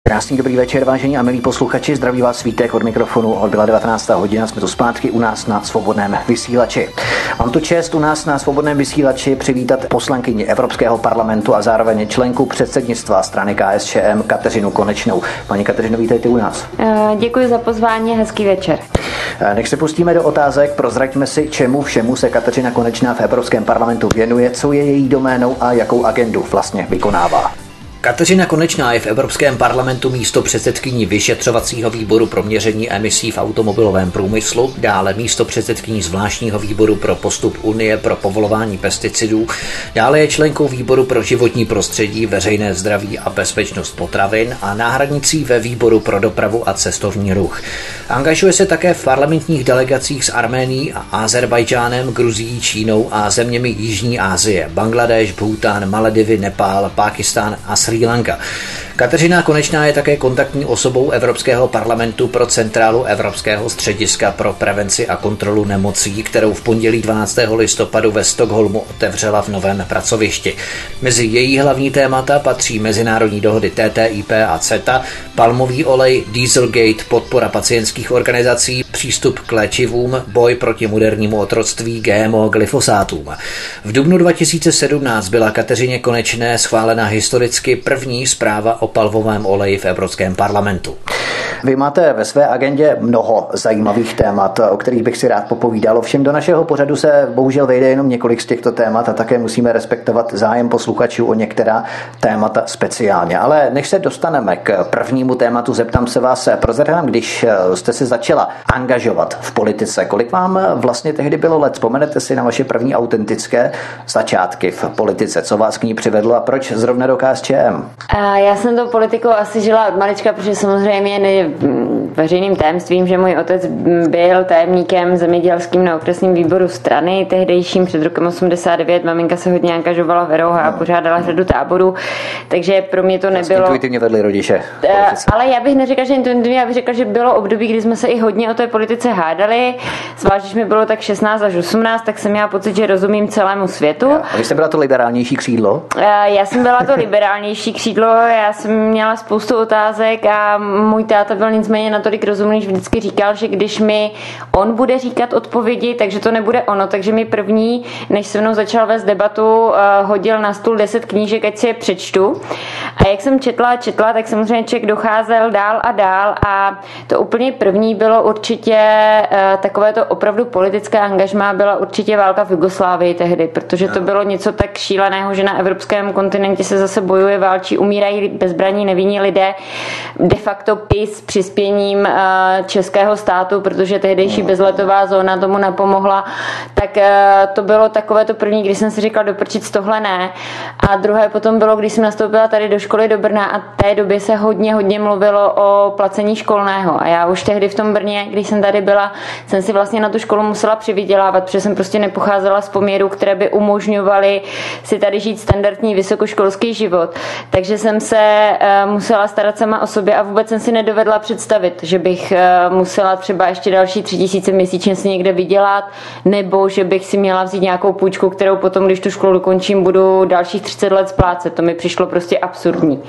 Krásný dobrý večer, vážení a milí posluchači, zdraví vás Vítek od mikrofonu, byla 19. hodina, jsme tu zpátky u nás na Svobodném vysílači. Mám tu čest u nás na Svobodném vysílači přivítat poslankyni Evropského parlamentu a zároveň členku předsednictva strany KSČM Kateřinu Konečnou. Paní Kateřino, vítejte u nás. Děkuji za pozvání, hezký večer. Než se pustíme do otázek, prozraďme si, čemu všemu se Kateřina Konečná v Evropském parlamentu věnuje, co je její doménou a jakou agendu vlastně vykonává. Kateřina Konečná je v Evropském parlamentu místopředsedkyní vyšetřovacího výboru pro měření emisí v automobilovém průmyslu, dále místopředsedkyní zvláštního výboru pro postup Unie pro povolování pesticidů, dále je členkou výboru pro životní prostředí, veřejné zdraví a bezpečnost potravin a náhradnicí ve výboru pro dopravu a cestovní ruch. Angažuje se také v parlamentních delegacích s Arménií a Azerbajdžánem, Gruzií, Čínou a zeměmi Jižní Asie, Bangladéš, Bhútán, Maledivy, Nepál, Pákistán a Srí Lanka. Kateřina Konečná je také kontaktní osobou Evropského parlamentu pro centrálu Evropského střediska pro prevenci a kontrolu nemocí, kterou v pondělí 12. listopadu ve Stockholmu otevřela v novém pracovišti. Mezi její hlavní témata patří mezinárodní dohody TTIP a CETA, palmový olej, Dieselgate, podpora pacientských organizací, přístup k léčivům, boj proti modernímu otroctví, GMO, glyfosátům. V dubnu 2017 byla Kateřině Konečné schválena historicky první zpráva o palmovém oleji v Evropském parlamentu. Vy máte ve své agendě mnoho zajímavých témat, o kterých bych si rád popovídal. Ovšem do našeho pořadu se bohužel vejde jenom několik z těchto témat a také musíme respektovat zájem posluchačů o některá témata speciálně. Ale než se dostaneme k prvnímu tématu, zeptám se vás, prozradám, když jste se začala angažovat v politice, kolik vám vlastně tehdy bylo let? Vzpomenete si na vaše první autentické začátky v politice? Co vás k ní přivedlo a proč zrovna do KSČM? Já jsem tou politikou asi žila od malička, protože samozřejmě veřejným tajemstvím, že můj otec byl tajemníkem zemědělským na okresním výboru strany, tehdejším před rokem 89, maminka se hodně angažovala v ROH a pořádala řadu táborů, takže pro mě to nebylo... Intuitivně vedli rodiče. Ale já bych neřekla, že intuitivně, já bych řekla, že bylo období, kdy jsme se i hodně o té politice hádali, zvlášť, když mi bylo tak 16 až 18, tak jsem měla pocit, že rozumím celému světu. A vy jste byla to liberálnější křídlo? Já jsem byla to liberálnější křídlo, já jsem měla spoustu otázek a můj táta byl nicméně natolik rozumný, že vždycky říkal, že když mi on bude říkat odpovědi, takže to nebude ono, takže mi první, než se mnou začal vést debatu, hodil na stůl 10 knížek, ať si je přečtu. A jak jsem četla, tak samozřejmě člověk docházel dál a dál a to úplně první bylo určitě takové to opravdu politické angažmá, byla určitě válka v Jugoslávii tehdy, protože to bylo něco tak šíleného, že na evropském kontinentě se zase bojuje, válčí, umírají bezbraní nevinní lidé, de facto PiS přispěním českého státu, protože tehdejší bezletová zóna tomu napomohla, tak to bylo takové to první, když jsem si říkala doprčit tohle ne. A druhé potom bylo, když jsem nastoupila tady do školy do Brna a té době se hodně mluvilo o placení školného. A já už tehdy v tom Brně, když jsem tady byla, jsem si vlastně na tu školu musela přivydělávat, protože jsem prostě nepocházela z poměrů, které by umožňovaly si tady žít standardní vysokoškolský život. Takže jsem se musela starat sama o sobě a vůbec jsem si nedovedla představit, že bych musela třeba ještě další 3000 měsíčně si někde vydělat, nebo že bych si měla vzít nějakou půjčku, kterou potom, když tu školu dokončím, budu dalších 30 let splácet. To mi přišlo prostě absurdní.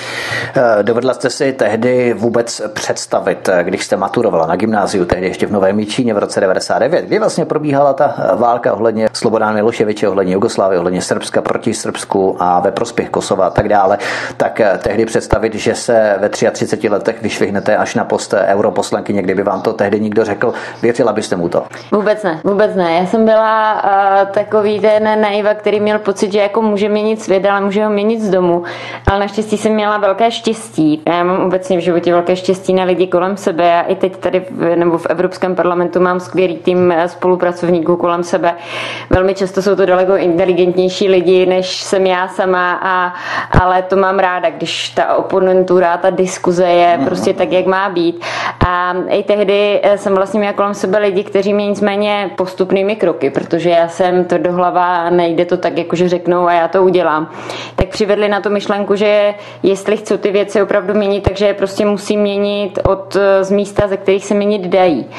Dovedla jste si tehdy vůbec představit, když jste maturovala na gymnáziu, tehdy ještě v Novém Jičíně v roce 99, kdy vlastně probíhala ta válka ohledně Slobodana Miloševiče, ohledně Jugoslávie, ohledně Srbska proti Srbsku a ve prospěch Kosova a tak dále, tak tehdy představit, že se ve 33 letech vyšvihnete až na post europoslankyně, kdyby vám to tehdy někdo řekl, věřila byste mu to? Vůbec ne. Já jsem byla takový ten naiva, který měl pocit, že jako může měnit svět, ale může ho měnit z domu. Ale naštěstí jsem měla velké štěstí. Já mám obecně v životě velké štěstí na lidi kolem sebe. Já i teď tady v Evropském parlamentu mám skvělý tým spolupracovníků kolem sebe. Velmi často jsou to daleko inteligentnější lidi, než jsem já sama, ale to mám ráda, když ta oponentura, ta diskuze je prostě tak, jak má být. A i tehdy jsem vlastně měla kolem sebe lidi, kteří mě nicméně postupnými kroky, protože já jsem tvrdohlava a nejde to tak, jakože řeknou a já to udělám. Tak přivedli na tu myšlenku, že jestli chci ty věci opravdu měnit, takže je prostě musím měnit z místa, ze kterých se měnit dají.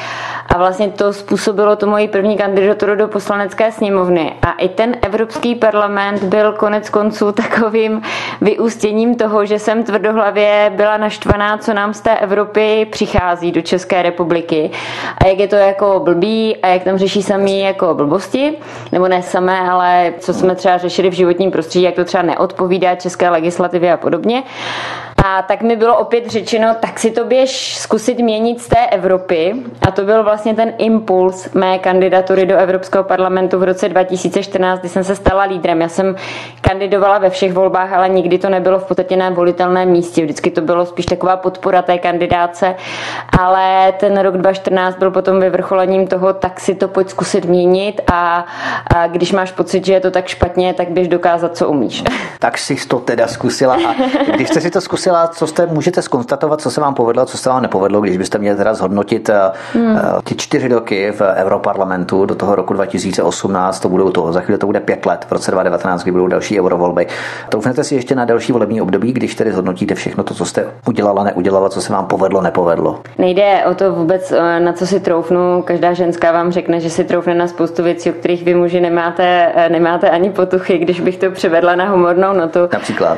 A vlastně to způsobilo tu moji první kandidaturu do poslanecké sněmovny. A i ten Evropský parlament byl konec konců takovým vyústěním toho, že jsem tvrdohlavě byla naštvaná, co nám z té Evropy přichází do České republiky. A jak je to jako blbý a jak tam řeší samý jako blbosti, nebo ne samé, ale co jsme třeba řešili v životním prostředí, jak to třeba neodpovídá české legislativě a podobně. A tak mi bylo opět řečeno, tak si to běž zkusit měnit z té Evropy. A to byl vlastně ten impuls mé kandidatury do Evropského parlamentu v roce 2014, kdy jsem se stala lídrem. Já jsem kandidovala ve všech volbách, ale nikdy to nebylo v podstatě na volitelném místě. Vždycky to bylo spíš taková podpora té kandidáce. Ale ten rok 2014 byl potom vyvrcholením toho, tak si to pojď zkusit měnit a když máš pocit, že je to tak špatně, tak běž dokázat, co umíš. Tak jsi to teda zkusila. A když jste si to zkusila, můžete zkonstatovat, co se vám povedlo, co se vám nepovedlo, když byste měli teda zhodnotit ty 4 roky v Europarlamentu do toho roku 2018, za chvíli to bude 5 let, v roce 2019, kdy budou další eurovolby. Troufnete si ještě na další volební období, když tedy zhodnotíte všechno to, co jste udělala, neudělala, co se vám povedlo, nepovedlo? Nejde o to vůbec, na co si troufnu. Každá ženská vám řekne, že si troufne na spoustu věcí, o kterých vy muži nemáte ani potuchy, když bych to převedla na humornou notu. Například.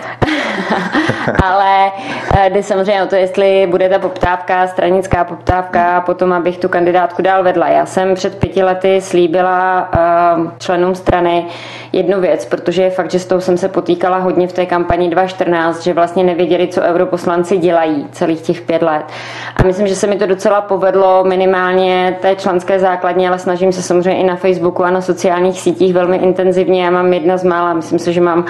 Ale jde samozřejmě o to, jestli bude ta poptávka, stranická poptávka, potom abych tu kandidátku dál vedla. Já jsem před 5 lety slíbila členům strany jednu věc, protože je fakt, že s tou jsem se potýkala hodně v té kampani 2014, že vlastně nevěděli, co europoslanci dělají celých těch 5 let. A myslím, že se mi to docela povedlo minimálně té členské základně, ale snažím se samozřejmě i na Facebooku a na sociálních sítích velmi intenzivně. Já mám jedna z mála, myslím si, že mám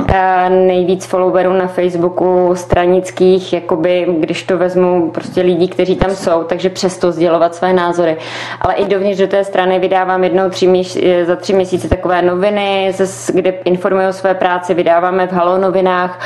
nejvíc followerů na Facebooku stranických, jakoby, když to vezmu prostě lidí, kteří tam jsou, takže přesto sdělovat své názory. Ale i dovnitř do té strany vydávám jednou za 3 měsíce takové noviny, kde informuji o své práci, vydáváme v Halo novinách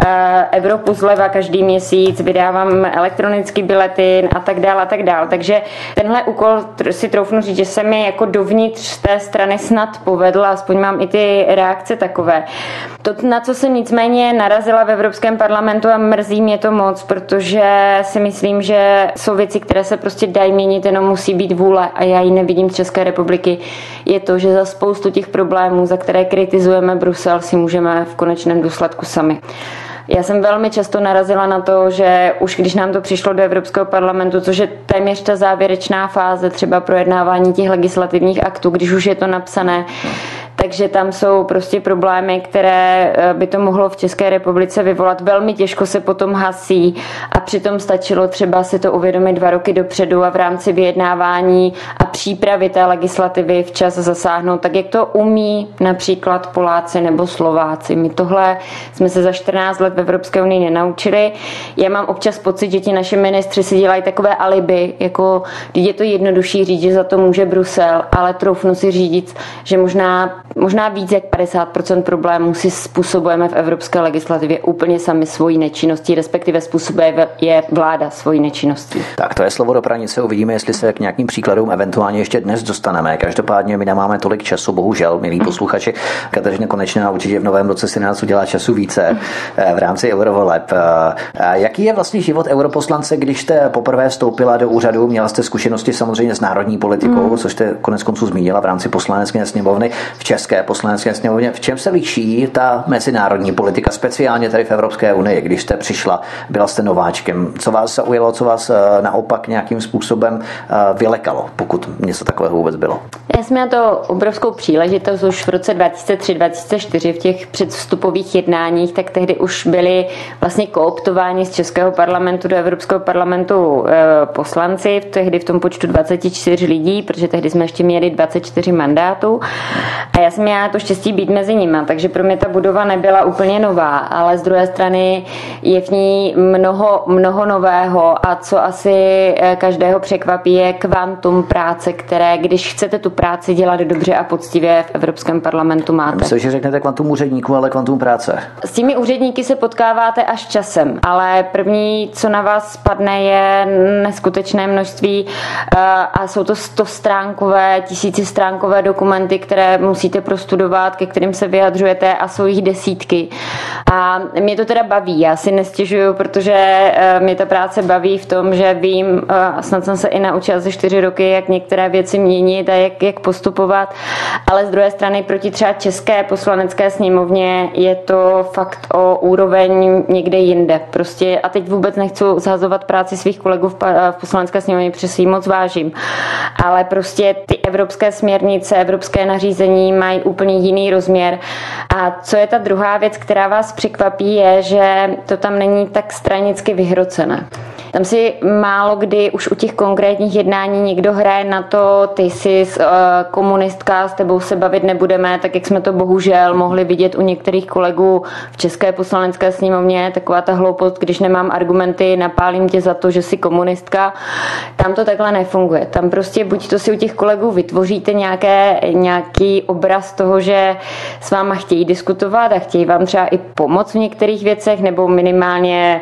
Evropu zleva každý měsíc, vydávám elektronický biletin a tak dále a tak dále. Takže tenhle úkol si troufnu říct, že se mi jako dovnitř té strany snad povedla, aspoň mám i ty reakce takové. To, na co jsem nicméně narazila v Evropském parlamentu a mrzí mě to moc, protože si myslím, že jsou věci, které se prostě dají měnit, jenom musí být vůle a já ji nevidím z České republiky, je to, že za spoustu těch problémů, za které kritizujeme Brusel, si můžeme v konečném důsledku sami. Já jsem velmi často narazila na to, že už když nám to přišlo do Evropského parlamentu, což je téměř ta závěrečná fáze třeba projednávání těch legislativních aktů, když už je to napsané, takže tam jsou prostě problémy, které by to mohlo v České republice vyvolat. Velmi těžko se potom hasí a přitom stačilo třeba si to uvědomit 2 roky dopředu a v rámci vyjednávání a přípravy té legislativy včas zasáhnout, tak jak to umí například Poláci nebo Slováci. My tohle jsme se za 14 let v Evropské unii nenaučili. Já mám občas pocit, že ti naši ministři si dělají takové alibi, jako když je to jednodušší říct, že za to může Brusel, ale troufnu si říct, že možná víc jak 50% problémů si způsobujeme v evropské legislativě úplně sami svojí nečinností, respektive způsobuje je vláda svojí nečinností. Tak to je slovo do pranice, uvidíme, jestli se k nějakým příkladům eventuálně ještě dnes dostaneme. Každopádně my nemáme tolik času, bohužel, milí posluchači. Kateřina Konečná určitě v novém roce si nás udělá času více v rámci eurovoleb. Jaký je vlastně život europoslance, když jste poprvé vstoupila do úřadu? Měla jste zkušenosti samozřejmě s národní politikou, což jste konec konců zmínila v rámci poslanecké sněmovny v České poslanecké sněmovně. V čem se liší ta mezinárodní politika, speciálně tady v Evropské unii, když jste přišla, byla jste nováčkem? Co vás zaujalo, co vás naopak nějakým způsobem vylekalo, pokud něco takového vůbec bylo? Já jsem měla to obrovskou příležitost už v roce 2003-2004 v těch předvstupových jednáních, tak tehdy už byli vlastně kooptováni z Českého parlamentu do Evropského parlamentu poslanci, tehdy v tom počtu 24 lidí, protože tehdy jsme ještě měli 24 mandátů. A já jsem měla to štěstí být mezi nimi, takže pro mě ta budova nebyla úplně nová, ale z druhé strany je v ní mnoho nového a co asi každého překvapí je kvantum práce, které, když chcete tu práci dělat dobře a poctivě, v Evropském parlamentu máte. Myslím, že řeknete kvantum úředníků, ale kvantum práce. S těmi úředníky se potkáváte až časem, ale první, co na vás spadne, je neskutečné množství a jsou to 100stránkové, 1000stránkové dokumenty, které musíte musíte prostudovat, ke kterým se vyjadřujete a jsou jich desítky. A mě to teda baví, já si nestěžuju, protože mě ta práce baví v tom, že vím, snad jsem se i naučila za 4 roky, jak některé věci měnit a jak postupovat, ale z druhé strany proti třeba české poslanecké sněmovně je to fakt o úroveň někde jinde. Prostě a teď vůbec nechci zhazovat práci svých kolegů v poslanecké sněmovně, protože si ji moc vážím, ale prostě ty evropské směrnice, evropské nařízení mají úplně jiný rozměr. A co je ta druhá věc, která vás překvapí, je, že to tam není tak stranicky vyhrocené. Tam si málo kdy už u těch konkrétních jednání někdo hraje na to, ty jsi komunistka, s tebou se bavit nebudeme, tak jak jsme to bohužel mohli vidět u některých kolegů v české poslanecké sněmovně, taková ta hloupost, když nemám argumenty, napálím tě za to, že jsi komunistka. Tam to takhle nefunguje. Tam prostě buď to si u těch kolegů vytvoříte nějaký obraz toho, že s váma chtějí diskutovat a chtějí vám třeba i pomoct v některých věcech, nebo minimálně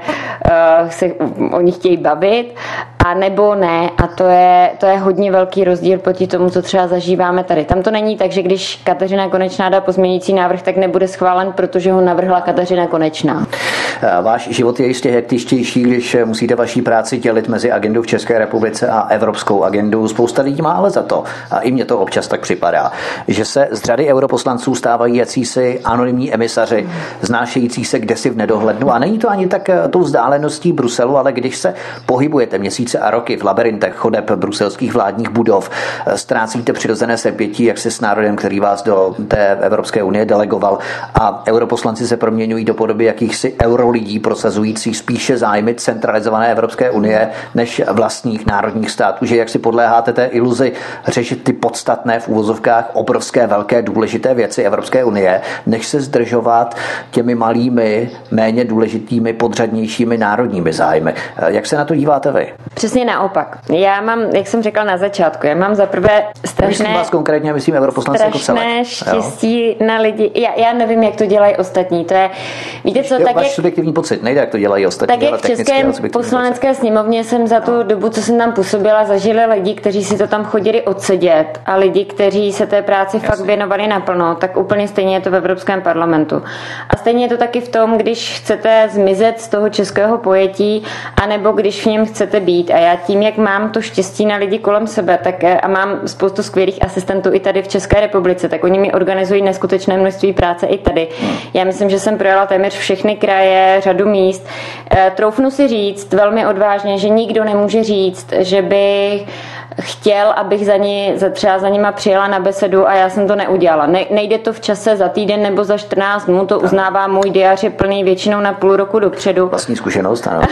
se o nich chtějí bavit, a nebo ne. A to je hodně velký rozdíl proti tomu, co třeba zažíváme tady. Tam to není tak, že když Kateřina Konečná dá pozměňující návrh, tak nebude schválen, protože ho navrhla Kateřina Konečná. Váš život je jistě hektičtější, když musíte vaší práci dělit mezi agendu v České republice a evropskou agendu. Spousta lidí má ale za to, a i mně to občas tak připadá, že se z řady europoslanců stávají jacísi anonymní emisaři, znášející se kdesi v nedohlednu. A není to ani tak tou vzdáleností Bruselu, ale když se pohybujete měsíce a roky v labyrintech chodeb bruselských vládních budov, ztrácíte přirozené sepětí, jak se s národem, který vás do té Evropské unie delegoval, a europoslanci se proměňují do podoby jakýchsi eurolidí prosazujících spíše zájmy centralizované Evropské unie než vlastních národních států, že jak si podléháte té iluzi řešit ty podstatné v úvozovkách obrovské, velké, důležité věci Evropské unie, než se zdržovat těmi malými, méně důležitými, podřadnějšími národními zájmy. Jak se na to díváte vy? Přesně naopak. Já mám, jak jsem řekla na začátku, já mám za prvé strašné... Vás konkrétně, myslím evroposlanci jako celek. Štěstí na lidi. Já nevím, jak to dělají ostatní. To je, víte co, tak váš subjektivní pocit, nejde, jak to dělají ostatní. Tak jak v České poslanecké sněmovně jsem za tu dobu, co jsem tam působila, zažili lidi, kteří si to tam chodili odsedět, a lidi, kteří se té práci fakt věnovali naplno, tak úplně stejně je to v Evropském parlamentu. A stejně je to taky v tom, když chcete zmizet z toho českého pojetí, anebo když v něm chcete být. A já tím, jak mám to štěstí na lidi kolem sebe, tak a mám spoustu skvělých asistentů i tady v České republice, tak oni mi organizují neskutečné množství práce i tady. Já myslím, že jsem projela téměř všechny kraje, řadu míst. Troufnu si říct velmi odvážně, že nikdo nemůže říct, že by chtěl, abych třeba za nima přijela na besedu, a já jsem to neudělala. Nejde to v čase za týden nebo za 14 dnů, to uznává můj diář, je plný většinou na půl roku dopředu. Vlastní zkušenost, ano.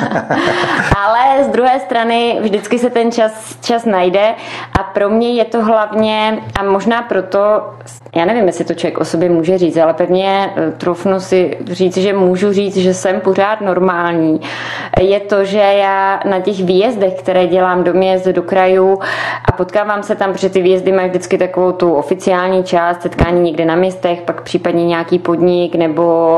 Ale z druhé strany vždycky se ten čas najde, a pro mě je to hlavně, a možná proto, já nevím, jestli to člověk o sobě může říct, ale pevně troufnu si říct, že můžu říct, že jsem pořád normální. Je to, že já na těch výjezdech, které dělám do měst, do krajů, a potkávám se tam, protože ty výjezdy mají vždycky takovou tu oficiální část, setkání někde na městech, pak případně nějaký podnik nebo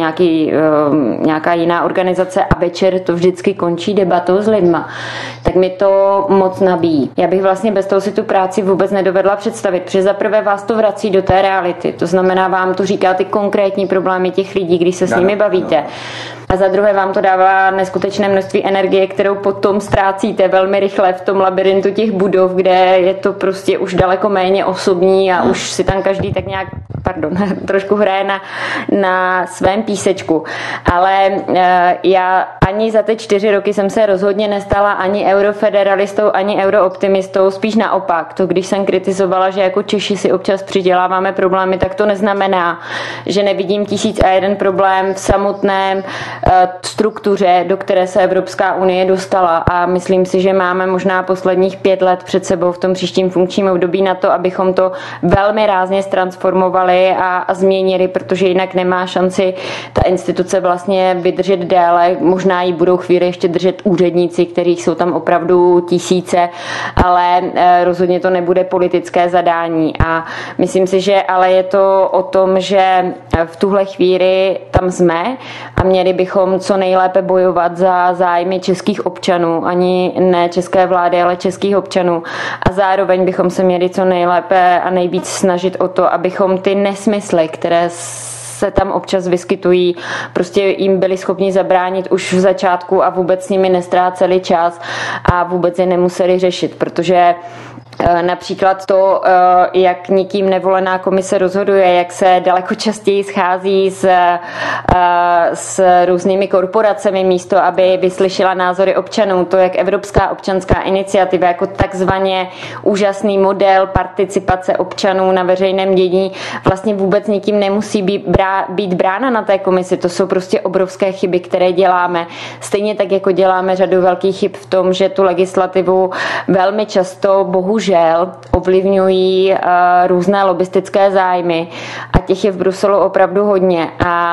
nějaká jiná organizace, a večer to vždycky končí debatou s lidma. Tak mi to moc nabíjí. Já bych vlastně bez toho si tu práci vůbec nedovedla představit, protože zaprvé vás to vrací do té reality. To znamená, vám to říká ty konkrétní problémy těch lidí, když se s nimi bavíte. A za druhé vám to dává neskutečné množství energie, kterou potom ztrácíte velmi rychle v tom labirintu těch budov, kde je to prostě už daleko méně osobní a už si tam každý tak nějak, trošku hraje na svém písečku. Ale já ani za ty 4 roky jsem se rozhodně nestala ani eurofederalistou, ani eurooptimistou, spíš naopak. To, když jsem kritizovala, že jako Češi si občas přiděláváme problémy, tak to neznamená, že nevidím 1001 problém v samotném struktuře, do které se Evropská unie dostala, a myslím si, že máme možná posledních 5 let před sebou v tom příštím funkčním období na to, abychom to velmi rázně ztransformovali přijali a změnili, protože jinak nemá šanci ta instituce vlastně vydržet déle. Možná ji budou chvíli ještě držet úředníci, kterých jsou tam opravdu tisíce, ale rozhodně to nebude politické zadání. A myslím si, že ale je to o tom, že v tuhle chvíli tam jsme a měli bychom co nejlépe bojovat za zájmy českých občanů, ani ne české vlády, ale českých občanů. A zároveň bychom se měli co nejlépe a nejvíc snažit o to, abychom ty nesmysly, které se tam občas vyskytují, prostě jim byli schopni zabránit už v začátku a vůbec s nimi nestráceli čas a vůbec je nemuseli řešit, protože například to, jak nikým nevolená komise rozhoduje, jak se daleko častěji schází s různými korporacemi místo, aby vyslyšela názory občanů, to, jak Evropská občanská iniciativa jako takzvaně úžasný model participace občanů na veřejném dění vlastně vůbec nikým nemusí být brána na té komisi. To jsou prostě obrovské chyby, které děláme. Stejně tak, jako děláme řadu velkých chyb v tom, že tu legislativu velmi často bohužel ovlivňují různé lobistické zájmy a těch je v Bruselu opravdu hodně a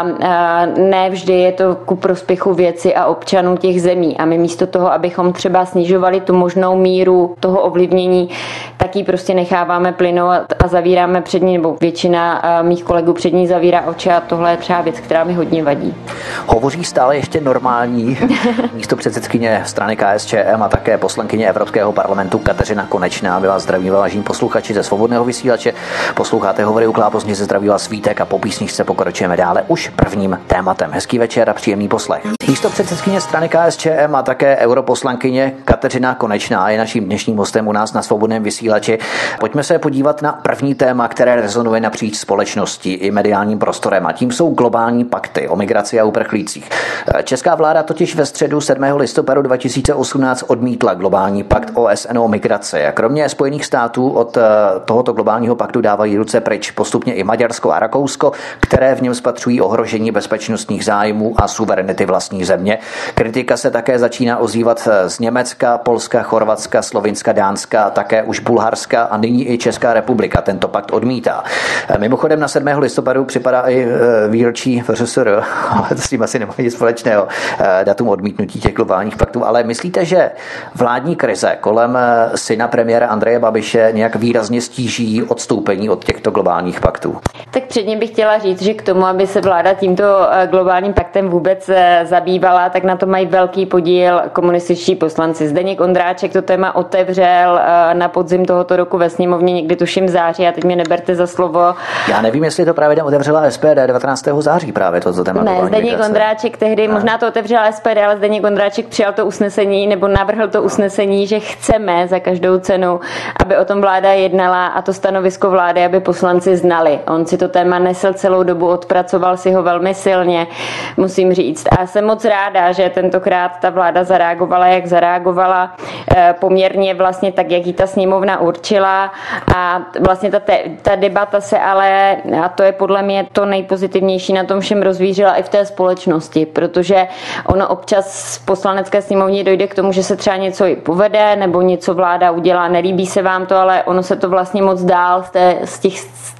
ne vždy je to ku prospěchu věci a občanů těch zemí a my místo toho, abychom třeba snižovali tu možnou míru toho ovlivnění, tak ji prostě necháváme plynout a zavíráme před ní, nebo většina mých kolegů před ní zavírá oči a tohle je třeba věc, která mi hodně vadí. Hovoří stále ještě normální místopředsedkyně strany KSČM a také poslankyně Evropského parlamentu Kateřina Konečná. My vás zdraví, vážení posluchači ze Svobodného vysílače. Posloucháte Hovory u Klábosnice, zdraví vás Vítek a po písničce pokračujeme dále už prvním tématem. Hezký večer a příjemný poslech. Místopředsedkyně strany KSČM a také europoslankyně Kateřina Konečná je naším dnešním hostem u nás na Svobodném vysílači. Pojďme se podívat na první téma, které rezonuje napříč společností i mediálním prostorem, a tím jsou globální pakty o migraci a uprchlících. Česká vláda totiž ve středu 7. listopadu 2018 odmítla globální pakt OSN o migraci. A kromě Spojených států od tohoto globálního paktu dávají ruce pryč postupně i Maďarsko a Rakousko, které v něm spatřují ohrožení bezpečnostních zájmů a suverenity vlastní země. Kritika se také začíná ozývat z Německa, Polska, Chorvatska, Slovinska, Dánska a také už Bulharska a nyní i Česká republika tento pakt odmítá. Mimochodem na 7. listopadu připadá i výročí ŘSR, ale to s tím asi nemá nic společného, datum odmítnutí těch globálních paktů, ale myslíte, že vládní krize kolem syna premiéra Andreje Babiše nějak výrazně stíží odstoupení od těchto globálních paktů? Tak předně bych chtěla říct, že k tomu, aby se vláda tímto globálním paktem vůbec zabývala, tak na to mají velký podíl komunističtí poslanci. Zdeněk Ondráček to téma otevřel na podzim tohoto roku ve sněmovně, někdy tuším v září, a teď mě neberte za slovo. Já nevím, jestli to právě otevřela SPD 19. září právě toto téma. Ne, Zdeněk Ondráček tehdy, možná to otevřela SPD, ale Zdeněk Ondráček přijal to usnesení nebo navrhl to usnesení, že chceme za každou cenu, aby o tom vláda jednala a to stanovisko vlády, aby poslanci znali. On si to téma nesl celou dobu, odpracoval si ho velmi silně, musím říct. A jsem moc ráda, že tentokrát ta vláda zareagovala, jak zareagovala, poměrně vlastně tak, jak ji ta sněmovna určila a vlastně ta debata se ale, a to je podle mě to nejpozitivnější na tom všem, rozvířila i v té společnosti, protože ono občas v poslanecké sněmovně dojde k tomu, že se třeba něco i povede nebo něco vláda udělá, nelíbí se vám to, ale ono se to vlastně moc dál z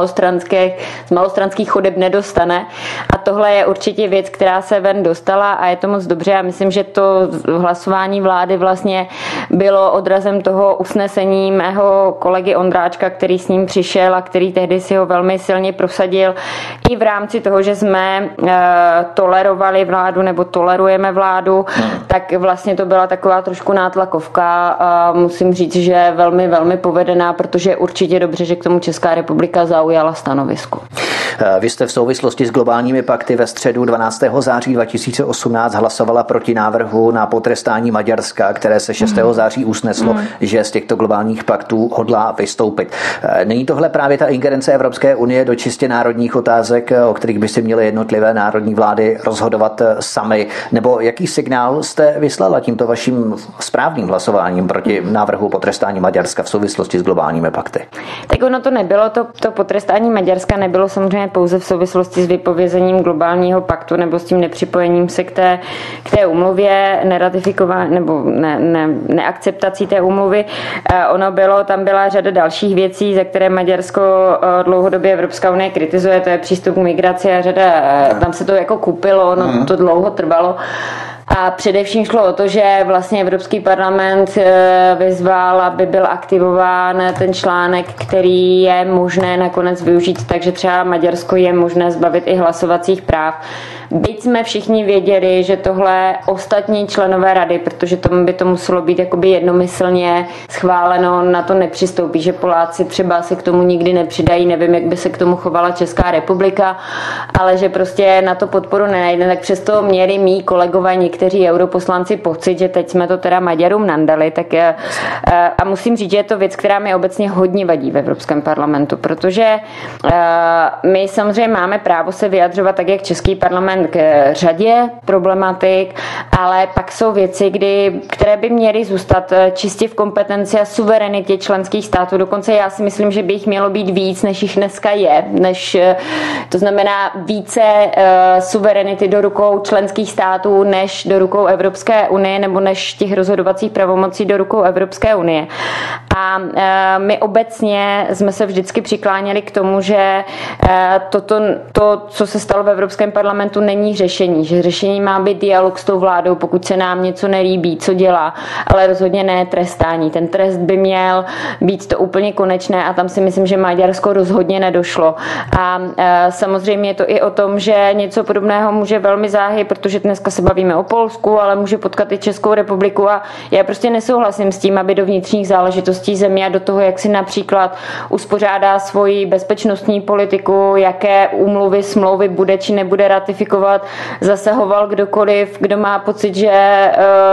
malostranských chodeb nedostane a tohle je určitě věc, která se ven dostala a je to moc dobře a myslím, že to hlasování vlády vlastně bylo odrazem toho usnesení mého kolegy Ondráčka, který s ním přišel a který tehdy si ho velmi silně prosadil i v rámci toho, že jsme tolerovali vládu nebo tolerujeme vládu, tak vlastně to byla taková trošku nátlakovka a musím říct, že velmi, velmi povedená, protože je určitě dobře, že k tomu Česká republika zaujala stanovisko. Vy jste v souvislosti s globálními pakty ve středu 12. září 2018 hlasovala proti návrhu na potrestání Maďarska, které se 6. září usneslo, že z těchto globálních paktů hodlá vystoupit. Není tohle právě ta ingerence Evropské unie do čistě národních otázek, o kterých by si měly jednotlivé národní vlády rozhodovat sami? Nebo jaký signál jste vyslala tímto vaším správným hlasováním proti návrhu potrestání potrestání Maďarska v souvislosti s globálními pakty? Tak ono to nebylo, to potrestání Maďarska nebylo samozřejmě pouze v souvislosti s vypovězením globálního paktu nebo s tím nepřipojením se k té úmluvě, neratifikování nebo neakceptací té úmluvy. Tam byla řada dalších věcí, za které Maďarsko dlouhodobě Evropská unie kritizuje, to je přístup k migraci a tam se to jako kupilo, to dlouho trvalo. A především šlo o to, že vlastně Evropský parlament vyzval, aby byl aktivován ten článek, který je možné nakonec využít, takže třeba Maďarsko je možné zbavit i hlasovacích práv. Byť jsme všichni věděli, že tohle ostatní členové rady, protože tomu by to muselo být jakoby jednomyslně schváleno, na to nepřistoupí, že Poláci třeba se k tomu nikdy nepřidají, nevím, jak by se k tomu chovala Česká republika, ale že prostě na to podporu nenajde, tak přesto měli mý kolegové, někteří europoslanci pocit, že teď jsme to teda Maďarům nandali, tak a musím říct, že je to věc, která mi obecně hodně vadí v Evropském parlamentu, protože my samozřejmě máme právo se vyjadřovat tak, jak Český parlament k řadě problematik, ale pak jsou věci, které by měly zůstat čistě v kompetenci a suverenitě členských států. Dokonce já si myslím, že by jich mělo být víc, než jich dneska je. To znamená více suverenity do rukou členských států, než do rukou Evropské unie, nebo než těch rozhodovacích pravomocí do rukou Evropské unie. A my obecně jsme se vždycky přikláněli k tomu, že to, co se stalo v Evropském parlamentu, není řešení. Že řešení má být dialog s tou vládou, pokud se nám něco nelíbí, co dělá, ale rozhodně ne trestání. Ten trest by měl být to úplně konečné a tam si myslím, že Maďarsko rozhodně nedošlo. A samozřejmě je to i o tom, že něco podobného může velmi záhy, protože dneska se bavíme o Polsku, ale může potkat i Českou republiku a já prostě nesouhlasím s tím, aby do vnitřních záležitostí země a do toho, jak si například uspořádá svoji bezpečnostní politiku, jaké úmluvy, smlouvy bude či nebude ratifikovat, zasahoval kdokoliv, kdo má pocit, že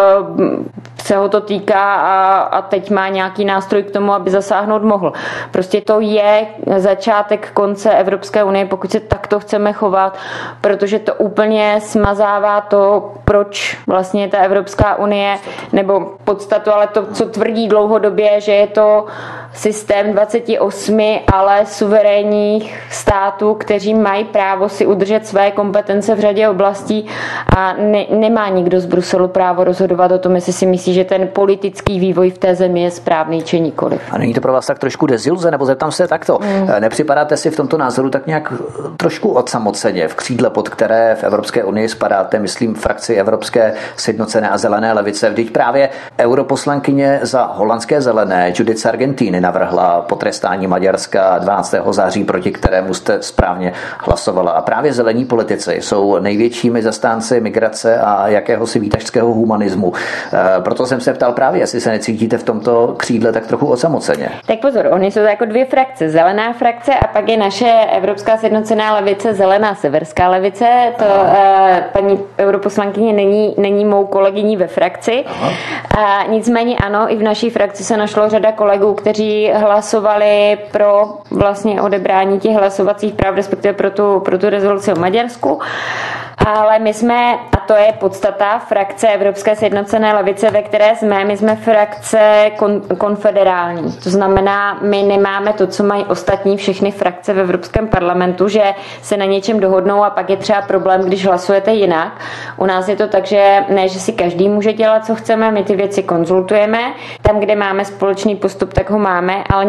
se ho to týká a teď má nějaký nástroj k tomu, aby zasáhnout mohl. Prostě to je začátek konce Evropské unie, pokud se takto chceme chovat, protože to úplně smazává to, proč vlastně ta Evropská unie, nebo podstatu, ale to, co tvrdí dlouhodobě, že je to systém 28, ale suverénních států, kteří mají právo si udržet své kompetence v řadě oblastí a nemá nikdo z Bruselu právo rozhodovat o tom, jestli si myslí, že ten politický vývoj v té zemi je správný či nikoliv. A není to pro vás tak trošku deziluze, nebo zeptám se takto. Nepřipadáte si v tomto názoru tak nějak trošku odsamoceně v křídle, pod které v Evropské unii spadáte, myslím, frakci Evropské sjednocené a zelené levice? Vždyť právě europoslankyně za holandské zelené Judith z Argentiny navrhla potrestání Maďarska 12. září, proti kterému jste správně hlasovala. A právě zelení politici jsou největšími zastánci migrace a jakéhosi výtažského humanismu. Proto jsem se ptal právě, jestli se necítíte v tomto křídle tak trochu osamoceně. Tak pozor, oni jsou jako dvě frakce. Zelená frakce a pak je naše Evropská sjednocená levice, zelená severská levice. To paní europoslankyně není mou kolegyní ve frakci. A nicméně ano, i v naší frakci se našlo řada kolegů, kteří hlasovali pro vlastně odebrání těch hlasovacích práv, respektive pro tu rezoluci o Maďarsku. Ale my jsme, a to je podstata frakce Evropské sjednocené levice, ve které jsme, my jsme frakce konfederální. To znamená, my nemáme to, co mají ostatní všechny frakce v Evropském parlamentu, že se na něčem dohodnou a pak je třeba problém, když hlasujete jinak. U nás je to tak, že ne, že si každý může dělat, co chceme, my ty věci konzultujeme. Tam, kde máme společný postup, tak ho máme, ale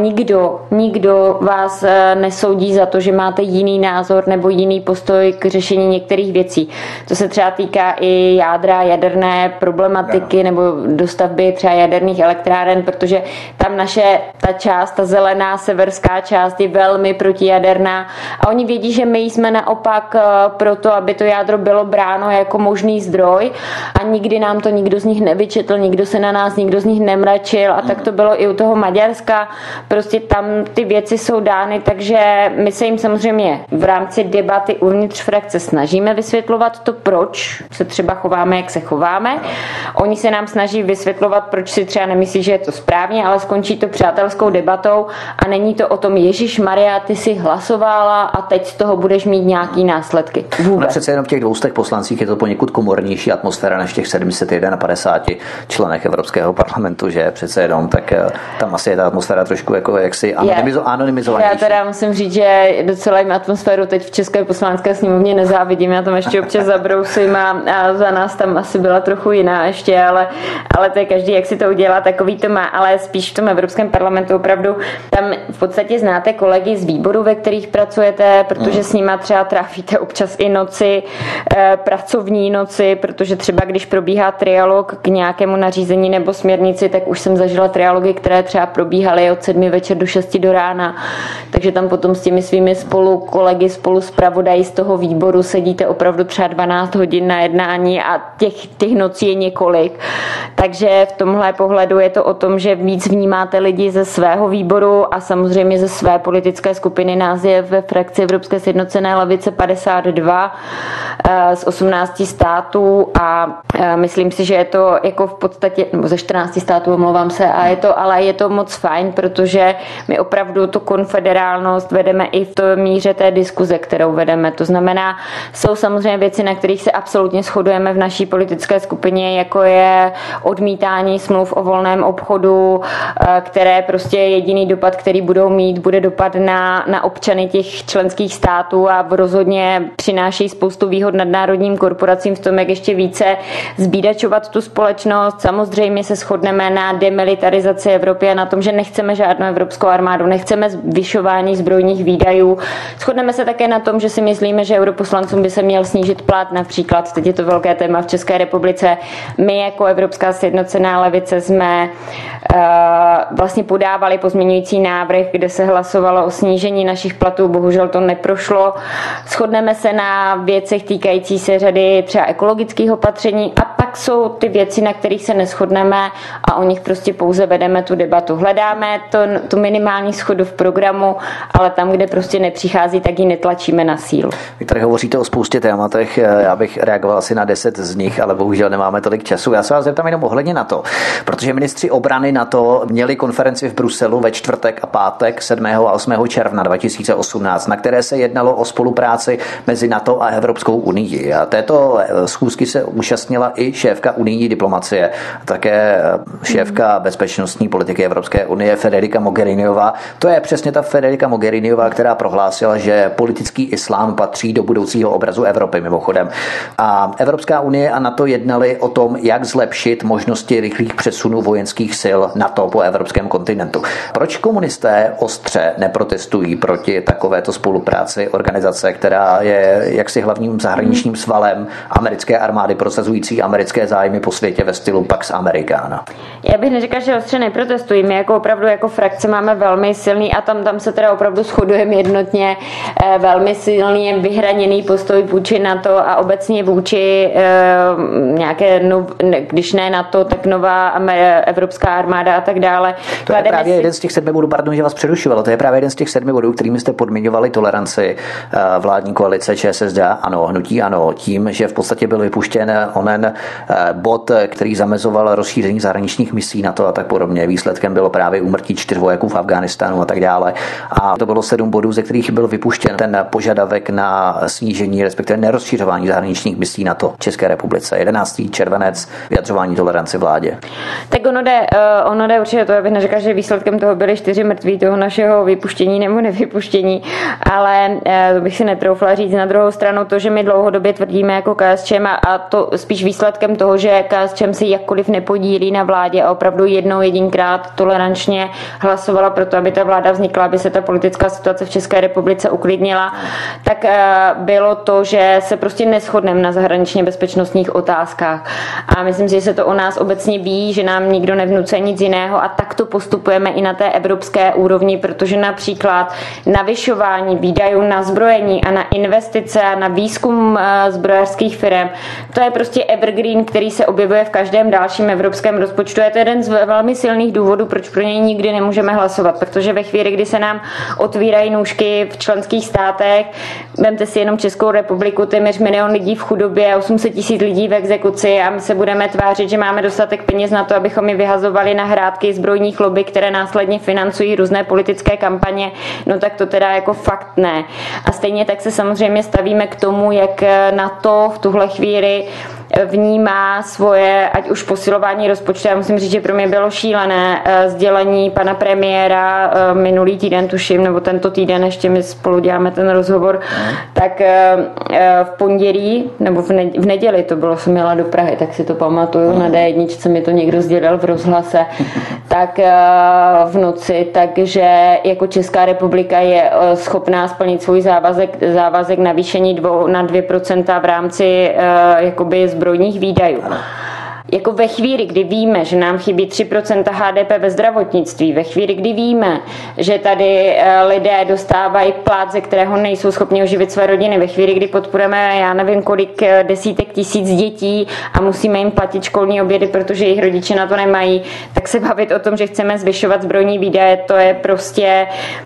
nikdo vás nesoudí za to, že máte jiný názor nebo jiný postoj k řešení některých věcí. To se třeba týká i jádra, jaderné problematiky nebo dostavby třeba jaderných elektráren, protože tam ta část, ta zelená severská část je velmi protijaderná a oni vědí, že my jsme naopak proto, aby to jádro bylo bráno jako možný zdroj a nikdy nám to nikdo z nich nevyčetl, nikdo se na nás, nikdo z nich nemračil a tak to bylo i u toho Maďarska. Prostě tam ty věci jsou dány, takže my se jim samozřejmě v rámci debaty uvnitř frakce snažíme vysvětlit, vysvětlovat to, proč se třeba chováme, jak se chováme. Oni se nám snaží vysvětlovat, proč si třeba nemyslí, že je to správně, ale skončí to přátelskou debatou a není to o tom, Ježišmarja, ty si hlasovala a teď z toho budeš mít nějaký následky. Vůbec. No přece jenom v těch 200 poslancích je to poněkud komornější atmosféra než těch 751 členech Evropského parlamentu, že přece jenom, tak tam asi je ta atmosféra trošku jako jaksi anonymizovanější. Já teda musím říct, že docela jim atmosféru teď v České poslanecké sněmovně nezávidím, já tam ještě občas zabrousím a za nás tam asi byla trochu jiná ještě, ale to je každý, jak si to udělá, takový to má, ale spíš v tom Evropském parlamentu opravdu tam v podstatě znáte kolegy z výboru, ve kterých pracujete, protože s nima třeba trávíte občas i noci, pracovní noci, protože třeba když probíhá trialog k nějakému nařízení nebo směrnici, tak už jsem zažila trialogy, které třeba probíhaly od 7 večer do 6 do rána, takže tam potom s těmi svými kolegy, zpravodaji z toho výboru sedíte opravdu třeba 12 hodin na jednání a těch nocí je několik. Takže v tomhle pohledu je to o tom, že víc vnímáte lidi ze svého výboru a samozřejmě ze své politické skupiny. Nás je ve frakci Evropské sjednocené levice 52 z 18 států a myslím si, že je to jako v podstatě, nebo ze 14 států, omlouvám se, ale je to moc fajn, protože my opravdu tu konfederálnost vedeme i v té míře té diskuze, kterou vedeme. To znamená, jsou samozřejmě věci, na kterých se absolutně shodujeme v naší politické skupině, jako je odmítání smluv o volném obchodu, které prostě jediný dopad, který budou mít, bude dopad na občany těch členských států a rozhodně přináší spoustu výhod nadnárodním korporacím v tom, jak ještě více zbídačovat tu společnost. Samozřejmě se shodneme na demilitarizaci Evropy a na tom, že nechceme žádnou evropskou armádu, nechceme zvyšování zbrojních výdajů. Shodneme se také na tom, že si myslíme, že europoslancům by se měl snížit plat například. Teď je to velké téma v České republice. My jako Evropská sjednocená levice jsme vlastně podávali pozměňující návrh, kde se hlasovalo o snížení našich platů, bohužel to neprošlo. Shodneme se na věcech týkající se řady třeba ekologických opatření a pak jsou ty věci, na kterých se neshodneme a o nich prostě pouze vedeme tu debatu. Hledáme tu minimální shodu v programu, ale tam, kde prostě nepřichází, tak ji netlačíme na sílu. Vy tady hovoříte o spoustě tématech, já bych reagoval asi na 10 z nich, ale bohužel nemáme tolik času. Já se vás zeptám jenom ohledně NATO, protože ministři obrany NATO měli konferenci v Bruselu ve čtvrtek a pátek 7. a 8. června 2018, na které se jednalo o spolupráci mezi NATO a Evropskou unii. A této schůzky se účastnila i šéfka unijní diplomacie, také šéfka bezpečnostní politiky Evropské unie Federica Mogheriniová. To je přesně ta Federica Mogheriniová, která prohlásila, že politický islám patří do budoucího obrazu Evropy mimochodem. A Evropská unie a NATO jednali o tom, jak zlepšit možnosti rychlých přesunů vojenských sil NATO po evropském kontinentu. Proč komunisté ostře neprotestují proti takovéto spolupráci organizace, která je jaksi hlavním zahraničním svalem americké armády prosazující americké zájmy po světě ve stylu Pax Americana? Já bych neřekla, že ostře neprotestují. My jako opravdu jako frakce máme velmi silný a tam se teda opravdu shodujeme jednotně, velmi silný vyhraněný postoj vůči NATO a obecně vůči nějaké, když ne NATO, tak nová evropská armáda a tak dále. To je právě jeden z těch 7 bodů, pardon, že vás přerušovalo, to je právě jeden z těch 7 bodů, kterými jste podmiňovali toleranci vládní koalice ČSSD, ano, hnutí ano, tím, že v podstatě byl vypuštěn onen bod, který zamezoval rozšíření zahraničních misí NATO a tak podobně. Výsledkem bylo právě úmrtí 4 vojáků v Afghánistánu a tak dále. A to bylo 7 bodů, ze kterých byl vypuštěn ten požadavek na snížení, respektive nerozšiřování zahraničních misí NATO v České republice. 11. červenec, vyjadřování toleranci vládě. Tak ono jde určitě to, abych neřekla, že výsledkem toho byly 4 mrtví toho našeho vypuštění nebo nevypuštění, ale to bych si netroufla říct. Na druhou stranu to, že my dlouhodobě tvrdíme jako KSČM a to spíš výsledkem toho, že KSČM si jakkoliv nepodílí na vládě a opravdu jedinkrát tolerančně hlasovala pro to, aby ta vláda vznikla, aby se ta politická situace v České republice uklidnila, tak bylo to, že se prostě neshodneme na zahraničně bezpečnostních otázkách. A myslím si, že se to o nás obecně ví, že nám nikdo nevnucuje nic jiného a tak to postupujeme i na té evropské úrovni, protože například navyšování výdajů na zbrojení a na investice a na výzkum zbrojařských firm, to je prostě evergreen termín, který se objevuje v každém dalším evropském rozpočtu. Je to jeden z velmi silných důvodů, proč pro něj nikdy nemůžeme hlasovat, protože ve chvíli, kdy se nám otvírají nůžky v členských státech, vemte si jenom Českou republiku, téměř 1 milion lidí v chudobě, 800 000 lidí v exekuci a my se budeme tvářit, že máme dostatek peněz na to, abychom je vyhazovali na hrátky zbrojních lobby, které následně financují různé politické kampaně, no tak to teda jako fakt ne. A stejně tak se samozřejmě stavíme k tomu, jak na to v tuhle chvíli vnímá svoje, ať už posilování rozpočtu. Já musím říct, že pro mě bylo šílené sdělení pana premiéra minulý týden, tuším, nebo tento týden, ještě my spolu děláme ten rozhovor, tak v pondělí, nebo v neděli to bylo, jsem jela do Prahy, tak si to pamatuju, na D1 mi to někdo sdělil v rozhlase, tak v noci, takže jako Česká republika je schopná splnit svůj závazek navýšení na 2% v rámci jakoby zbrojních výdajů. Jako ve chvíli, kdy víme, že nám chybí 3% HDP ve zdravotnictví, ve chvíli, kdy víme, že tady lidé dostávají plat, ze kterého nejsou schopni oživit své rodiny, ve chvíli, kdy podporujeme, já nevím, kolik desítek tisíc dětí a musíme jim platit školní obědy, protože jejich rodiče na to nemají, tak se bavit o tom, že chceme zvyšovat zbrojní výdaje, to je prostě,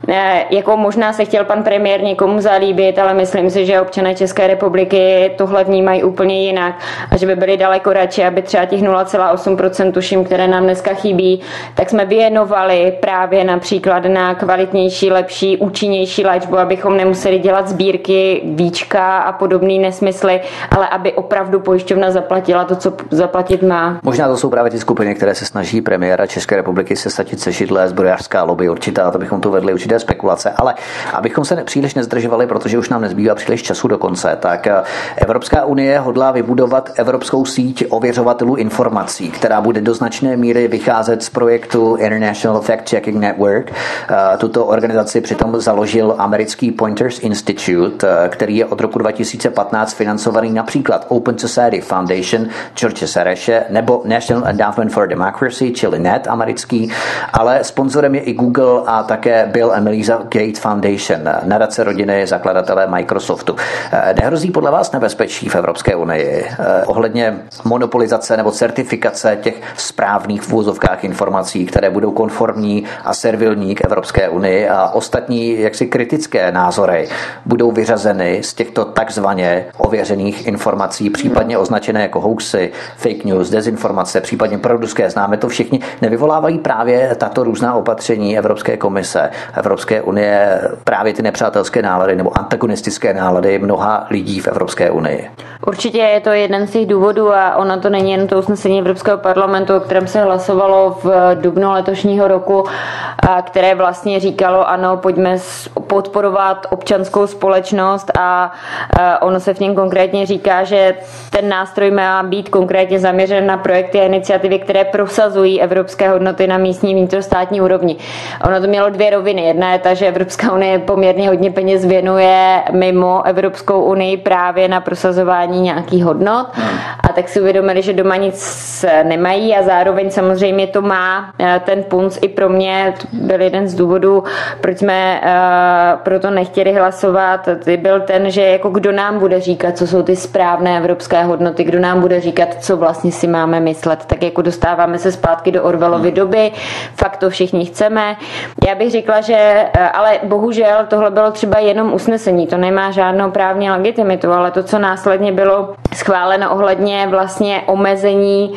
jako možná se chtěl pan premiér někomu zalíbit, ale myslím si, že občané České republiky tohle vnímají úplně jinak a že by byli daleko radši, aby třeba těch 0,8%, tuším, které nám dneska chybí, tak jsme věnovali právě například na kvalitnější, lepší, účinnější léčbu, abychom nemuseli dělat sbírky, víčka a podobné nesmysly, ale aby opravdu pojišťovna zaplatila to, co zaplatit má. Možná to jsou právě ty skupiny, které se snaží premiéra České republiky sesadit se židle, zbrojařská lobby určitá, to bychom tu vedli určité spekulace, ale abychom se příliš nezdržovali, protože už nám nezbývá příliš času do konce, tak Evropská unie hodlá vybudovat evropskou síť ověřovatelů informací, která bude do značné míry vycházet z projektu International Fact Checking Network. Tuto organizaci přitom založil americký Pointers Institute, který je od roku 2015 financovaný například Open Society Foundation George Soreše nebo National Endowment for Democracy, čili NED americký, ale sponzorem je i Google a také Bill and Melinda Gates Foundation, nadace rodiny zakladatele Microsoftu. Nehrozí podle vás nebezpečí v Evropské unii ohledně monopolizace nebo certifikace těch správných v úvozovkách informací, které budou konformní a servilní k Evropské unii a ostatní jaksi kritické názory budou vyřazeny z těchto takzvaně ověřených informací, případně označené jako hoaxy, fake news, dezinformace, případně proruské, známe to všichni, nevyvolávají právě tato různá opatření Evropské komise, Evropské unie, právě ty nepřátelské nálady nebo antagonistické nálady mnoha lidí v Evropské unii. Určitě je to jeden z těch důvodů a ono to není jen to usnesení Evropského parlamentu, o kterém se hlasovalo v dubnu letošního roku, které vlastně říkalo, ano, pojďme podporovat občanskou společnost a ono se v něm konkrétně říká, že ten nástroj má být konkrétně zaměřen na projekty a iniciativy, které prosazují evropské hodnoty na místní vnitrostátní úrovni. Ono to mělo 2 roviny. Jedna je ta, že Evropská unie poměrně hodně peněz věnuje mimo Evropskou unii právě na prosazování nějakých hodnot a tak si uvědomili, že doma nic nemají a zároveň samozřejmě to má ten punc i pro mě, to byl jeden z důvodů, proč jsme proto nechtěli hlasovat, byl ten, že jako kdo nám bude říkat, co jsou ty správné evropské hodnoty, kdo nám bude říkat, co vlastně si máme myslet, tak jako dostáváme se zpátky do Orwellovy doby, fakt to všichni chceme. Já bych řekla, že, ale bohužel tohle bylo třeba jenom usnesení, to nemá žádnou právní legitimitu, ale to, co následně bylo schváleno ohledně vlastně omezení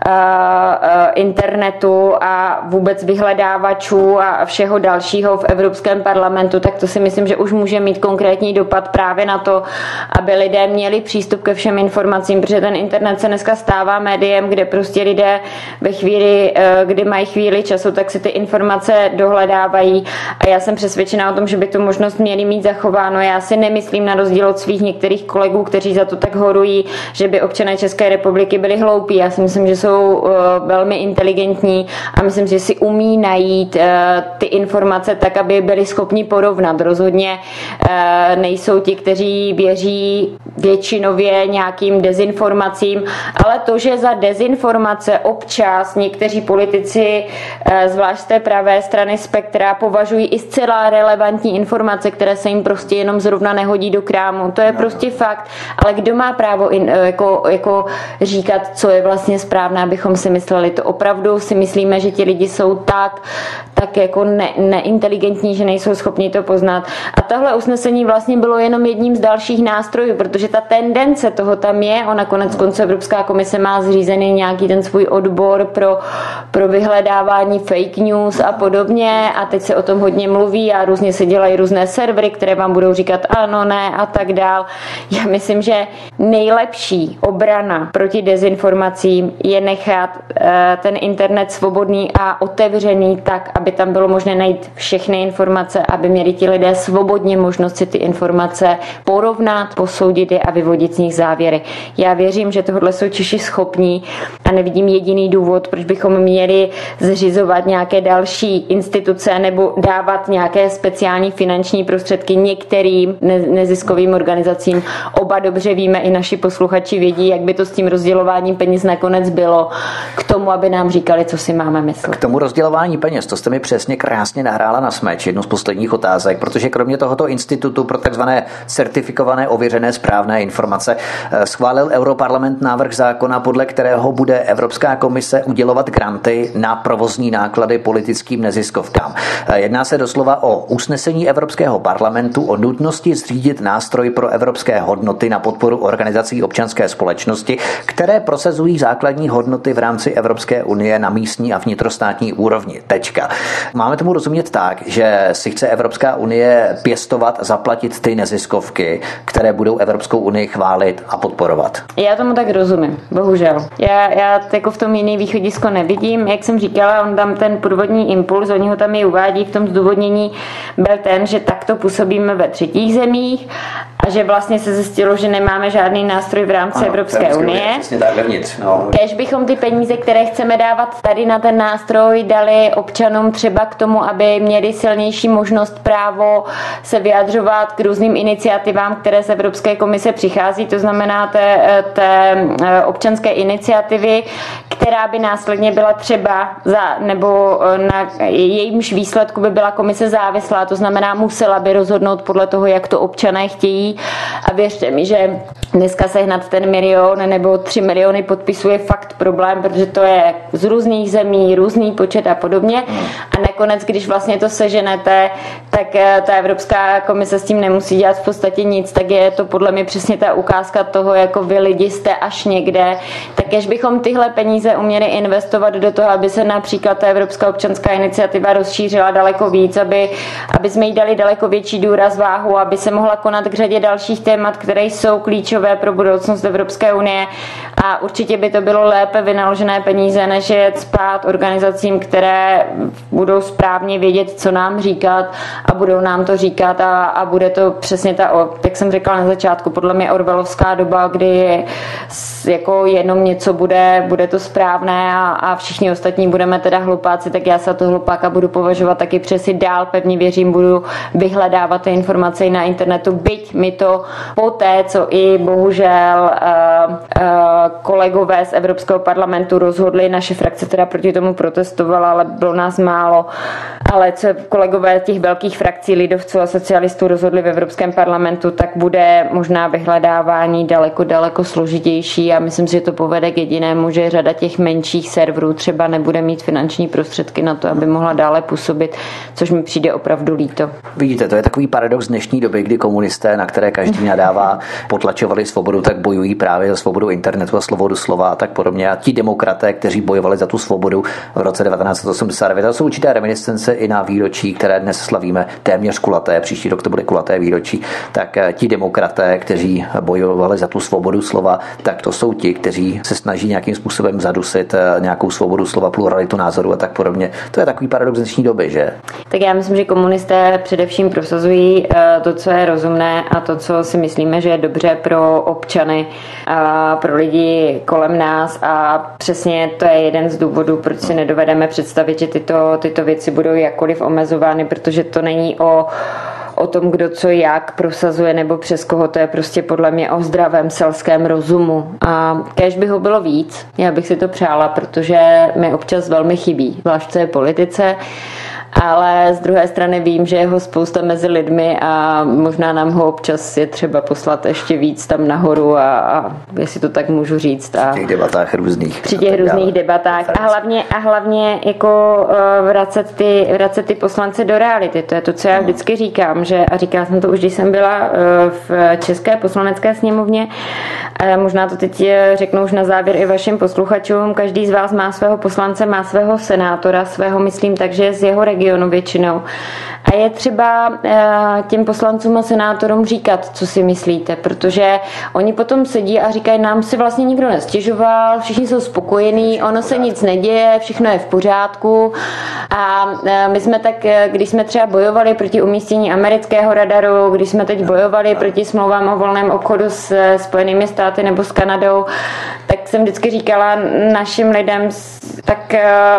internetu a vůbec vyhledávačů a všeho dalšího v Evropském parlamentu, tak to si myslím, že už může mít konkrétní dopad právě na to, aby lidé měli přístup ke všem informacím, protože ten internet se dneska stává médiem, kde prostě lidé ve chvíli, kdy mají chvíli času, tak si ty informace dohledávají a já jsem přesvědčená o tom, že by tu možnost měli mít zachováno. Já si nemyslím na rozdíl od svých některých kolegů, kteří za to tak horují, že by občané České republiky byli hloupí hloupí. Já si myslím, že jsou velmi inteligentní a myslím, že si umí najít ty informace tak, aby byli schopni porovnat. Rozhodně nejsou ti, kteří věří většinově nějakým dezinformacím, ale to, že za dezinformace občas někteří politici, zvlášť z té pravé strany spektra, považují i zcela relevantní informace, které se jim prostě jenom zrovna nehodí do krámu. To je prostě fakt, ale kdo má právo jako říkat, co je vlastně správné, abychom si mysleli. To opravdu si myslíme, že ti lidi jsou tak jako neinteligentní, že nejsou schopni to poznat. A tohle usnesení vlastně bylo jenom jedním z dalších nástrojů, protože ta tendence toho tam je. Ona konec konců Evropská komise má zřízený nějaký ten svůj odbor pro vyhledávání fake news a podobně a teď se o tom hodně mluví a různě se dělají různé servery, které vám budou říkat ano, ne a tak dál. Já myslím, že nejlepší obrana proti dezinformacím je nechat ten internet svobodný a otevřený tak, aby tam bylo možné najít všechny informace, aby měli ti lidé svobodně možnost si ty informace porovnat, posoudit je a vyvodit z nich závěry. Já věřím, že tohle jsou Češi schopní a nevidím jediný důvod, proč bychom měli zřizovat nějaké další instituce nebo dávat nějaké speciální finanční prostředky některým neziskovým organizacím. Oba dobře víme, i naši posluchači vědí, jak by to s tím rozdělováním peněz nakonec bylo k tomu, aby nám říkali, co si máme myslet. K tomu rozdělování peněz, to jste mi přesně krásně nahrála na smeč, jednu z posledních otázek, protože kromě tohoto institutu pro takzvané certifikované, ověřené, správné informace schválil Europarlament návrh zákona, podle kterého bude Evropská komise udělovat granty na provozní náklady politickým neziskovkám. Jedná se doslova o usnesení Evropského parlamentu o nutnosti zřídit nástroj pro evropské hodnoty na podporu organizací občanské společnosti, které prosazují základní hodnoty v rámci Evropské unie na místní a vnitrostátní úrovni. Tečka. Máme tomu rozumět tak, že si chce Evropská unie pěstovat, zaplatit ty neziskovky, které budou Evropskou unii chválit a podporovat. Já tomu tak rozumím, bohužel. Já jako v tom jiný východisko nevidím. Jak jsem říkala, on tam ten průvodní impuls, oni ho tam i uvádí v tom zdůvodnění, byl ten, že takto působíme ve třetích zemích a že vlastně se zjistilo, že nemáme žádný nástroj v rámci Evropské unie. Přesně tak vevnitř. No. Kéž bychom ty peníze, které chceme dávat tady na ten nástroj, dali občanům třeba k tomu, aby měli silnější možnost právo se vyjadřovat k různým iniciativám, které z Evropské komise přichází, to znamená té občanské iniciativy, která by následně byla třeba nebo na jejímž výsledku by byla komise závislá, to znamená musela by rozhodnout podle toho, jak to občané chtějí a věřte mi, že dneska sehnat ten 1 milion nebo 3 miliony podpisů je fakt problém, protože to je z různých zemí, různý počet a podobně a nakonec, když vlastně to seženete, tak ta Evropská komise s tím nemusí dělat v podstatě nic, tak je to podle mě přesně ta ukázka toho, jako vy lidi jste až někde, tak kež bychom tyhle peníze uměli investovat do toho, aby se například ta Evropská občanská iniciativa rozšířila daleko víc, aby jsme jí dali daleko větší důraz, váhu, aby se mohla konat k řadě dalších témat, které jsou klíčové pro budoucnost Evropské unie a určitě by to bylo lépe vynaložené peníze, než je cpát organizacím, které budou správně vědět, co nám říkat a budou nám to říkat a bude to přesně jak jsem řekla na začátku, podle mě orwellovská doba, kdy jako jenom něco bude to správné a všichni ostatní budeme teda hlupáci, tak já se to hlupáka budu považovat taky přesně dál, pevně věřím, budu vyhledávat ty informace na internetu, byť mi to poté, co i bohužel kolegové z Evropského parlamentu rozhodli, naše frakce teda proti tomu protestovala, ale bylo nás málo, ale co kolegové těch velkých frakcí lidovců a socialistů rozhodli v Evropském parlamentu, tak bude možná vyhledávání daleko složitější a myslím si, že to povede k jedinému, že řada těch menších serverů třeba nebude mít finanční prostředky na to, aby mohla dále působit, což mi přijde opravdu líto. Vidíte, to je takový paradox dnešní doby, kdy komunisté, na které každý nadává, potlačovali svobodu, tak bojují právě za svobodu internetu a svobodu slova a tak podobně. A ti demokraté, kteří bojovali za tu svobodu v roce 1989, to jsou určité reminiscence i na výročí, které dnes slavíme téměř kulaté, příští rok to bude kulaté výročí, tak ti demokraté, kteří bojovali za tu svobodu slova, tak to jsou ti, kteří se snaží nějakým způsobem zadusit nějakou svobodu slova, pluralitu názoru a tak podobně. To je takový paradox dnešní doby, že? Tak já myslím, že komunisté především prosazují to, co je rozumné a to, co si myslíme, že je dobře pro občany a pro lidi kolem nás a přesně to je jeden z důvodů, proč si nedovedeme představit, že tyto věci budou jakkoliv omezovány, protože to není o tom, kdo co jak prosazuje nebo přes koho, to je prostě podle mě o zdravém selském rozumu. A kéž by ho bylo víc, já bych si to přála, protože mi občas velmi chybí, zvlášť v té politice, ale z druhé strany vím, že je ho spousta mezi lidmi a možná nám ho občas je třeba poslat ještě víc tam nahoru a jestli to tak můžu říct. Při těch debatách různých. Při těch různých debatách a hlavně jako vracet ty poslance do reality. To je to, co já vždycky říkám, a říkala jsem to už, když jsem byla v České poslanecké sněmovně. Možná to teď řeknu už na závěr i vašim posluchačům. Každý z vás má svého poslance, má svého senátora, svého myslím, takže z jeho regionu většinou. A je třeba těm poslancům a senátorům říkat, co si myslíte, protože oni potom sedí a říkají, nám si vlastně nikdo nestěžoval, všichni jsou spokojení, ono se nic neděje, všechno je v pořádku. A my jsme tak, když jsme třeba bojovali proti umístění amerického radaru, když jsme teď bojovali proti smlouvám o volném obchodu s Spojenými státy nebo s Kanadou, tak jsem vždycky říkala našim lidem, tak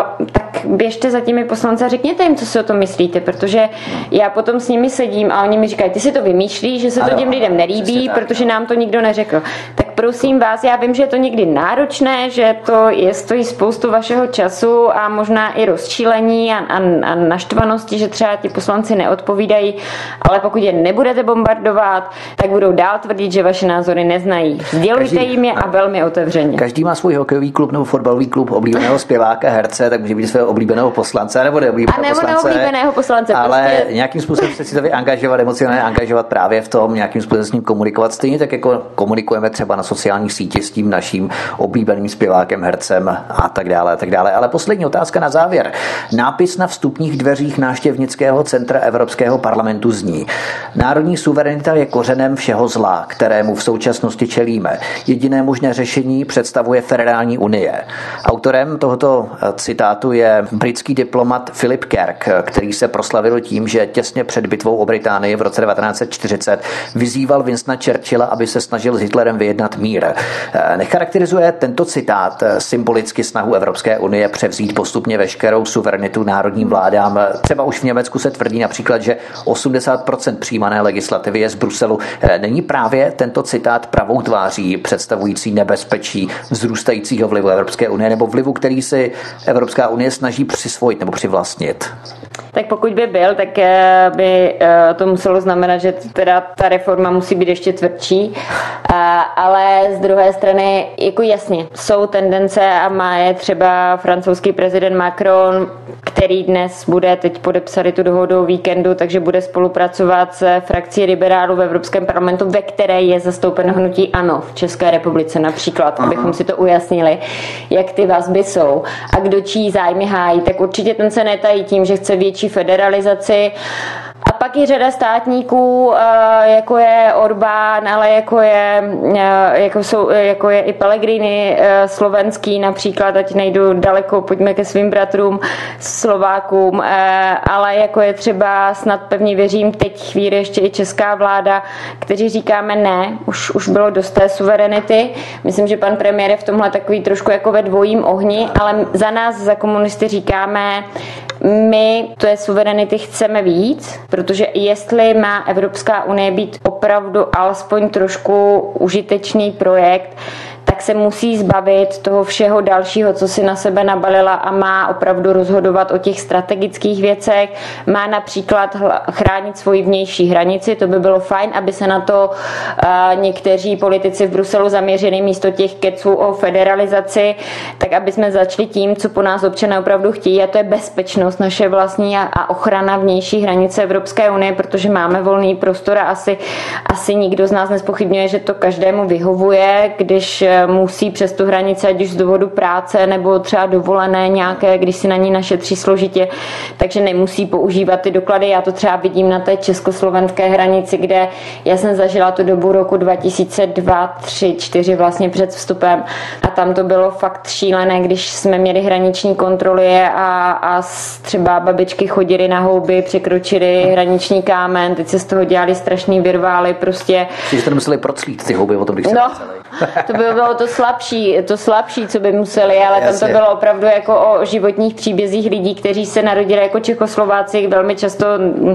běžte za těmi poslanci a řekněte jim, co si o tom myslíte, protože já potom s nimi sedím a oni mi říkají, ty si to vymýšlíš, že se to těm lidem nelíbí, protože nám to nikdo neřekl. Tak prosím vás, já vím, že je to někdy náročné, že to stojí spoustu vašeho času a možná i rozčílení a naštvanosti, že třeba ti poslanci neodpovídají, ale pokud je nebudete bombardovat, tak budou dál tvrdit, že vaše názory neznají. Sdělujte jim je a velmi otevřeně. Každý má svůj hokejový klub nebo fotbalový klub, oblíbeného zpěváka, herce, tak může být svého oblíbeného poslance nebo neoblíbeného poslance. Ale nějakým způsobem se si to angažovat, emocionálně angažovat právě v tom, nějakým způsobem s ním komunikovat stejně tak jako komunikujeme třeba na sociálních sítích s tím naším oblíbeným zpěvákem, hercem a tak dále a tak dále. Ale poslední otázka na závěr. Nápis na vstupních dveřích návštěvnického centra Evropského parlamentu zní: národní suverenita je kořenem všeho zla, kterému v současnosti čelíme. Jediné možné řešení představuje federální unie. Autorem tohoto citátu je britský diplomat Philip Kerr, který se proslavil tím, že těsně před bitvou o Británii v roce 1940 vyzýval Winstona Churchilla, aby se snažil s Hitlerem vyjednat mír. Necharakterizuje tento citát symbolicky snahu Evropské unie převzít postupně veškerou suverenitu národním vládám? Třeba už v Německu se tvrdí například, že 80% přijímané legislativy je z Bruselu. Není právě tento citát pravou tváří představující nebezpečí vzrůstajícího vlivu Evropské unie nebo vlivu, který si Evropská unie snaží přisvojit nebo přivlastnit? Tak pokud by byl, tak by to muselo znamenat, že teda ta reforma musí být ještě tvrdší, ale z druhé strany, jako jasně, jsou tendence a má je třeba francouzský prezident Macron, který dnes bude teď podepsat tu dohodu o víkendu, takže bude spolupracovat s frakcí liberálů v Evropském parlamentu, ve které je zastoupeno hnutí ANO v České republice například, abychom si to ujasnili, jak ty vazby jsou a kdo čí zájmy hájí, tak určitě ten se netají tím, že chce větší federalizaci. A pak je řada státníků, jako je Orbán, ale jako je i Pellegrini slovenský například, ať nejdu daleko, pojďme ke svým bratrům Slovákům, ale jako je třeba, snad pevně věřím, teď chvíli ještě i česká vláda, kteří říkáme ne, už bylo dost té suverenity. Myslím, že pan premiér je v tomhle takový trošku jako ve dvojím ohni, ale za nás, za komunisty říkáme, my té suverenity chceme víc, protože jestli má Evropská unie být opravdu alespoň trošku užitečný projekt, tak se musí zbavit toho všeho dalšího, co si na sebe nabalila a má opravdu rozhodovat o těch strategických věcech. Má například chránit svoji vnější hranici, to by bylo fajn, aby se na to někteří politici v Bruselu zaměřili místo těch keců o federalizaci, tak aby jsme začali tím, co po nás občané opravdu chtějí, a to je bezpečnost naše vlastní a ochrana vnější hranice Evropské unie, protože máme volný prostor a asi nikdo z nás nezpochybňuje, že to každému vyhovuje, když musí přes tu hranici, ať už z důvodu práce nebo třeba dovolené nějaké, když si na ní našetří složitě, takže nemusí používat ty doklady. Já to třeba vidím na té československé hranici, kde já jsem zažila tu dobu roku 2002, 3, 4 vlastně před vstupem a tam to bylo fakt šílené, když jsme měli hraniční kontroly a třeba babičky chodily na houby, překročily hraniční kámen, teď se z toho dělali strašný virvály, prostě. Že jste museli proclít ty houby o tom, když to by bylo to slabší, co by museli, ale jasně. Tam to bylo opravdu jako o životních příbězích lidí, kteří se narodili jako Čechoslováci, velmi často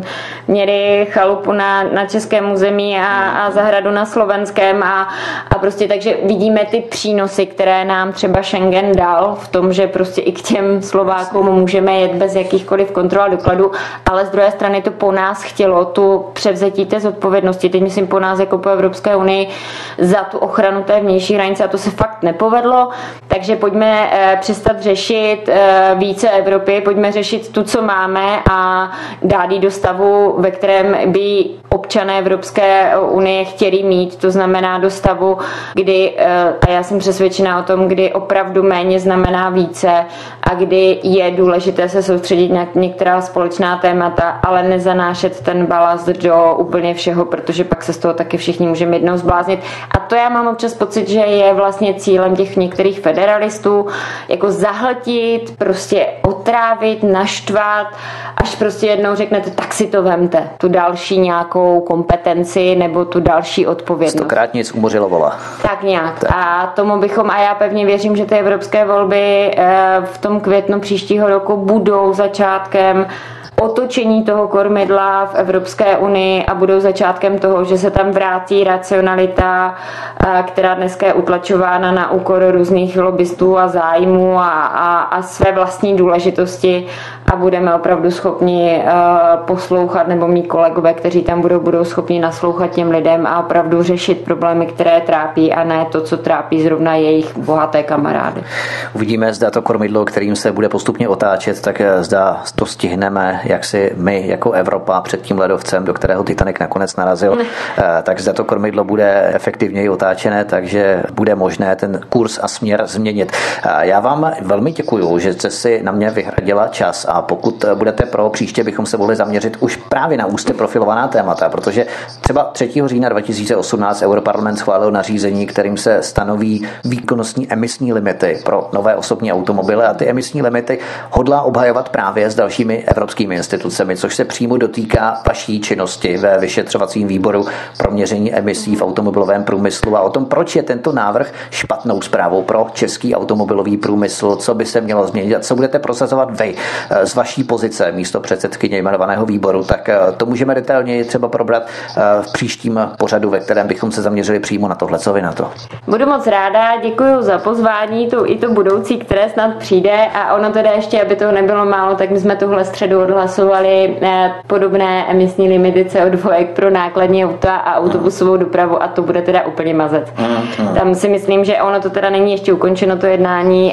měli chalupu na českém území a zahradu na slovenském a prostě takže vidíme ty přínosy, které nám třeba Schengen dal v tom, že prostě i k těm Slovákům můžeme jet bez jakýchkoliv kontrol a dokladů, ale z druhé strany to po nás chtělo tu převzetí té zodpovědnosti, teď myslím po nás jako po Evropské unii za tu ochranu té vnější hranice a to se fakt nepovedlo, takže pojďme přestat řešit více Evropy, pojďme řešit tu, co máme a dát ji do stavu, ve kterém by občané Evropské unie chtěli mít, to znamená do stavu, kdy, a já jsem přesvědčená o tom, kdy opravdu méně znamená více a kdy je důležité se soustředit na některá společná témata, ale nezanášet ten balast do úplně všeho, protože pak se z toho taky všichni můžeme jednou zbláznit. A to já mám občas pocit, že je vlastně cílem těch některých federalistů, jako zahltit, prostě otrávit, naštvat, až prostě jednou řeknete, tak si to vemte, tu další nějakou kompetenci nebo tu další odpovědnost. 100krát nic umořilo vola. Tak nějak. Tak. A tomu bychom, a já pevně věřím, že ty evropské volby v tom květnu příštího roku budou začátkem otočení toho kormidla v Evropské unii a budou začátkem toho, že se tam vrátí racionalita, která dneska je utlačována na úkor různých lobbystů a zájmů a své vlastní důležitosti a budeme opravdu schopni poslouchat, nebo mít kolegové, kteří tam budou schopni naslouchat těm lidem a opravdu řešit problémy, které trápí a ne to, co trápí zrovna jejich bohaté kamarády. Uvidíme, zda to kormidlo, kterým se bude postupně otáčet, tak zda to stihneme, jak si my jako Evropa před tím ledovcem, do kterého Titanic nakonec narazil, tak zda to kormidlo bude efektivněji otáčené, takže bude možné ten kurz a směr změnit. Já vám velmi děkuju, že jste si na mě vyhradila čas a pokud budete pro, příště bychom se mohli zaměřit už právě na úzce profilovaná témata, protože třeba 3. října 2018 Europarlament schválil nařízení, kterým se stanoví výkonnostní emisní limity pro nové osobní automobily a ty emisní limity hodlá obhajovat právě s dalšími evropskými institucemi, což se přímo dotýká vaší činnosti ve vyšetřovacím výboru pro měření emisí v automobilovém průmyslu a o tom, proč je tento návrh špatnou zprávou pro český automobilový průmysl, co by se mělo změnit a co budete prosazovat vy z vaší pozice místo předsedkyně jmenovaného výboru, tak to můžeme detailněji třeba probrat v příštím pořadu, ve kterém bychom se zaměřili přímo na tohle. Co vy na to? Budu moc ráda, děkuji za pozvání, i to budoucí, které snad přijde a ono teda ještě, aby toho nebylo málo, tak my jsme tuhle středu odhlasovali podobné emisní limity CO2 pro nákladní auta a autobusovou dopravu a to bude teda úplně mazet. Tam si myslím, že ono to teda není ještě ukončeno to jednání,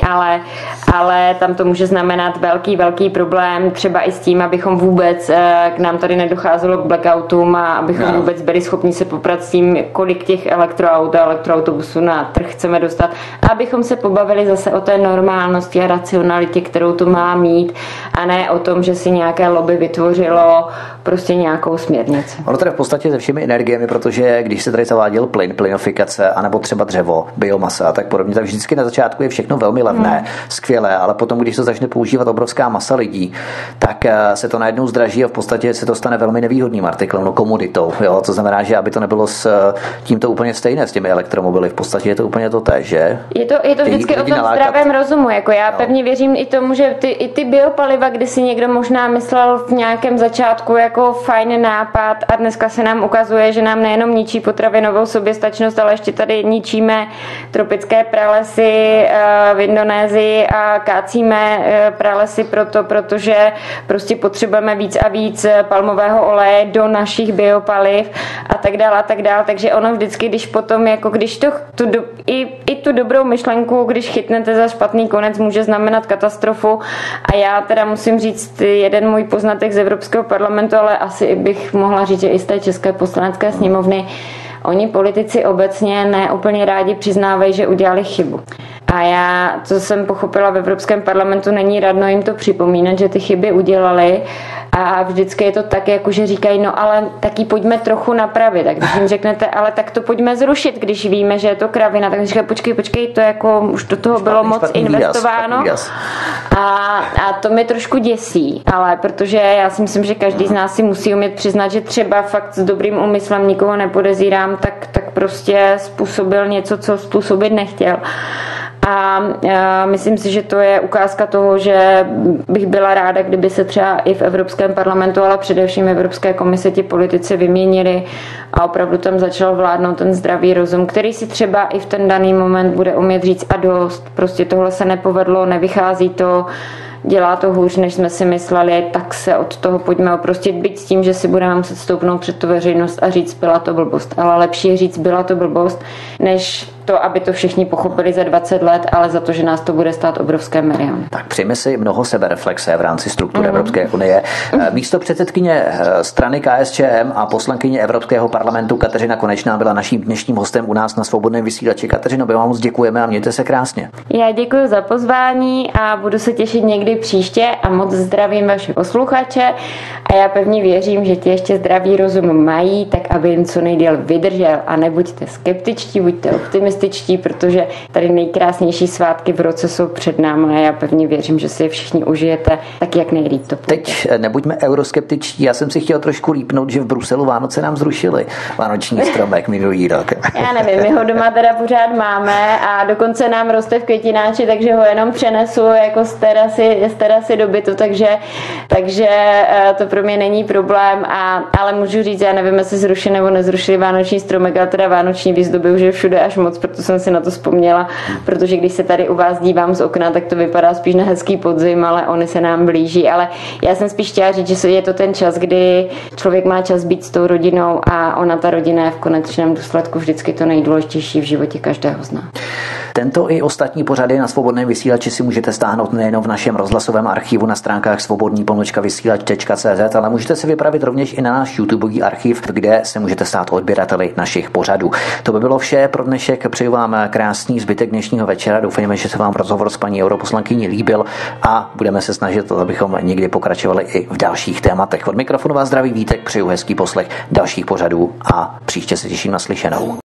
ale tam to může znamenat velký problém, třeba i s tím, abychom vůbec k nám tady nedocházelo k blackoutům a abychom vůbec byli schopni se poprat s tím, kolik těch elektroaut a elektroautobusů na trh chceme dostat a abychom se pobavili zase o té normálnosti a racionalitě, kterou to má mít a ne o tom, že si nějaké lobby vytvořilo prostě nějakou směrnici. Ono teda v podstatě se všemi energiemi, protože když se tady zaváděl plynofikace, anebo třeba dřevo, biomasa a tak podobně, tak vždycky na začátku je všechno velmi levné, skvělé, ale potom, když to začne používat obrovská masa lidí, tak se to najednou zdraží a v podstatě se to stane velmi nevýhodným artiklem, komoditou. Jo? To znamená, že aby to nebylo s tímto úplně stejné s těmi elektromobily, v podstatě je to úplně to též, že? Je to vždycky o tom zdravém rozumu. Jako já pevně věřím i tomu, že ty biopaliva, kdy si někdo možná myslel v nějakém začátku jako fajn nápad a dneska se nám ukazuje, že nám nejenom ničí potravinovou soběstačnost, ale ještě tady ničíme tropické pralesy v Indonésii a kácíme pralesy protože prostě potřebujeme víc a víc palmového oleje do našich biopaliv a tak dále. Takže ono vždycky, když potom, jako když i tu dobrou myšlenku, když chytnete za špatný konec, může znamenat katastrofu. A já teda musím říct jeden můj poznatek z Evropského parlamentu, ale asi bych mohla říct, že i z té České poslanecké sněmovny. Oni politici obecně neúplně rádi přiznávají, že udělali chybu. A já, co jsem pochopila v Evropském parlamentu, není radno jim to připomínat, že ty chyby udělali. A vždycky je to tak, jako že říkají, no ale taky pojďme trochu napravit. A když jim řeknete, ale tak to pojďme zrušit, když víme, že je to kravina, tak říkají, počkej, to jako už do toho bylo moc investováno. A to mě trošku děsí, ale protože já si myslím, že každý z nás si musí umět přiznat, že třeba fakt s dobrým úmyslem nikoho nepodezírám, tak prostě způsobil něco, co způsobit nechtěl. A myslím si, že to je ukázka toho, že bych byla ráda, kdyby se třeba i v Evropském parlamentu, ale především v Evropské komisi ti politici vyměnili a opravdu tam začal vládnout ten zdravý rozum, který si třeba i v ten daný moment bude umět říct a dost, prostě tohle se nepovedlo, nevychází to, dělá to hůř, než jsme si mysleli, tak se od toho pojďme oprostit, byť s tím, že si budeme muset stoupnout před tu veřejnost a říct, byla to blbost. Ale lepší je říct, byla to blbost, než to, aby to všichni pochopili za 20 let, ale za to, že nás to bude stát obrovské miliony. Tak přijme si mnoho sebereflexe v rámci struktur Evropské unie. Místo předsedkyně strany KSČM a poslankyně Evropského parlamentu Kateřina Konečná byla naším dnešním hostem u nás na Svobodném vysílači. Kateřino, my vám moc děkujeme a mějte se krásně. Já děkuji za pozvání a budu se těšit někdy příště a moc zdravím vaše posluchače a já pevně věřím, že ti ještě zdravý rozum mají, tak aby jim co nejdéle vydržel a nebuďte skeptičtí, buďte optimističtí, protože tady nejkrásnější svátky v roce jsou před námi a já pevně věřím, že si je všichni užijete tak, jak nejlíp to půjde. Teď nebuďme euroskeptičtí, já jsem si chtěl trošku lípnout, že v Bruselu Vánoce nám zrušili vánoční stromek minulý rok. Já nevím, my ho doma teda pořád máme a dokonce nám roste v květináči, takže ho jenom přenesu jako z terasy do bytu, takže to pro mě není problém, ale můžu říct, já nevím, jestli zrušili nebo nezrušili vánoční stromek, ale teda vánoční výzdoby už je všude až moc, proto jsem si na to vzpomněla, protože když se tady u vás dívám z okna, tak to vypadá spíš na hezký podzim, ale oni se nám blíží, ale já jsem spíš chtěla říct, že je to ten čas, kdy člověk má čas být s tou rodinou a ona, ta rodina, je v konečném důsledku vždycky to nejdůležitější v životě každého z nás. Tento i ostatní pořady na Svobodném vysílači si můžete stáhnout nejen v našem rozhlasovém archivu na stránkách svobodný-vysílač.cz, ale můžete si vypravit rovněž i na náš YouTubeový archiv, kde se můžete stát odběrateli našich pořadů. To by bylo vše pro dnešek. Přeju vám krásný zbytek dnešního večera. Doufejme, že se vám rozhovor s paní europoslankyní líbil a budeme se snažit, abychom někdy pokračovali i v dalších tématech. Od mikrofonu vás zdraví Vítek, přeju hezký poslech dalších pořadů a příště se těším na slyšenou.